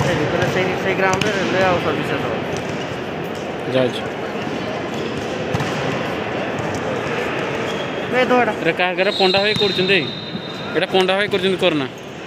से ground railway आउ services हो जाज ए दोड़ा रे का करे पंडा होई करछुंदे एटा पंडा होई करछुंदे करना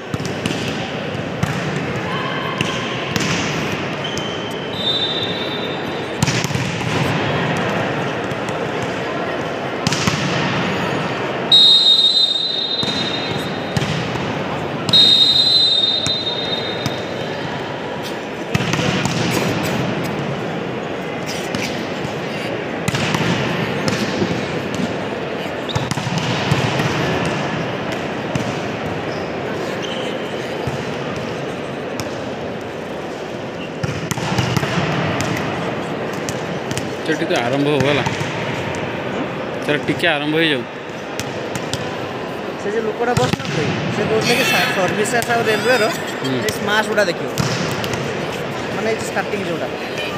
चटी तो आरंभ होगला सर टिके आरंभ हो जाऊ से जे लोकड़ा बस न से बोलते कि सर्विसेस आ रेलवे रो स्मार्ट उडा देखियो माने स्टार्टिंग जोडा